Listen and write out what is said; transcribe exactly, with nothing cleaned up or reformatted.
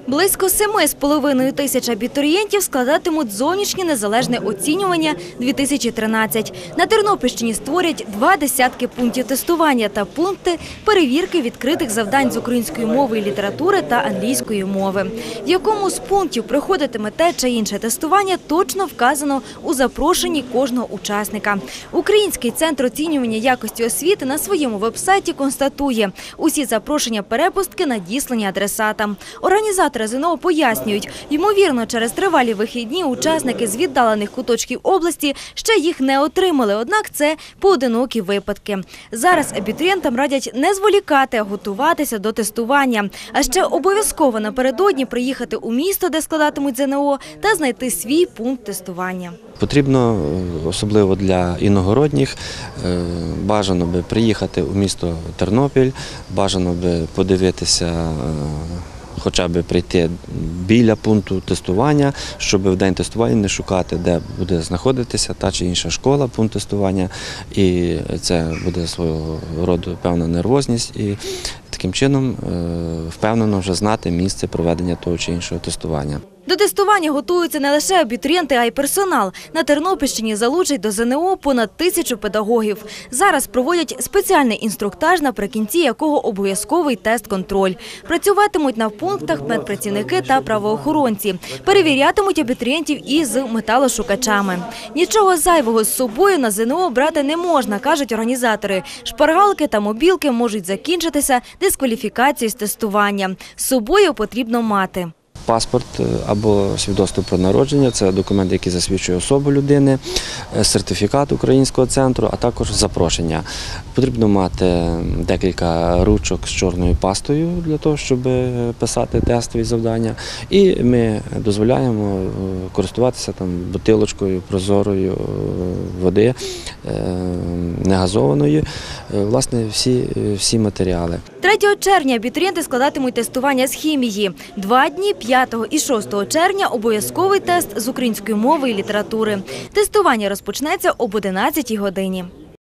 Близько семи з половиною тисяч абітурієнтів складатимуть зовнішнє незалежне оцінювання дві тисячі тринадцять. На Тернопільщині створять два десятки пунктів тестування та пункти перевірки відкритих завдань з української мови і літератури та англійської мови. В якому з пунктів проходитиме те чи інше тестування, точно вказано у запрошенні кожного учасника. Український центр оцінювання якості освіти на своєму веб-сайті констатує, усі запрошення перепустки надіслані адресатам. Організатори ЗНО пояснюють, ймовірно, через тривалі вихідні учасники з віддалених куточків області ще їх не отримали, однак це поодинокі випадки. Зараз абітурієнтам радять не зволікати, а готуватися до тестування. А ще обов'язково напередодні приїхати у місто, де складатимуть ЗНО, та знайти свій пункт тестування. Потрібно, особливо для іногородніх, бажано би приїхати у місто Тернопіль, бажано би подивитися, хоча б прийти біля пункту тестування, щоб в день тестування не шукати, де буде знаходитися та чи інша школа, пункт тестування. І це буде свого роду певна нервозність. І таким чином впевнено вже знати місце проведення того чи іншого тестування. До тестування готуються не лише абітурієнти, а й персонал. На Тернопільщині залучать до ЗНО понад тисячу педагогів. Зараз проводять спеціальний інструктаж, наприкінці якого обов'язковий тест-контроль. Працюватимуть на пунктах медпрацівники та правоохоронці. Перевірятимуть абітурієнтів і з металошукачами. Нічого зайвого з собою на ЗНО брати не можна, кажуть організатори. Шпаргалки та мобілки можуть закінчитися дискваліфікацією з тестування. З собою потрібно мати паспорт або свідоцтво про народження – це документ, який засвідчує особу людини, сертифікат українського центру, а також запрошення. Потрібно мати декілька ручок з чорною пастою для того, щоб писати тестові завдання. І ми дозволяємо користуватися там бутилочкою прозорою води, негазованої, власне, всі, всі матеріали. третього червня абітурієнти складатимуть тестування з хімії. Два дні, п'ятого і шостого червня – обов'язковий тест з української мови і літератури. Тестування розпочнеться об одинадцятій годині.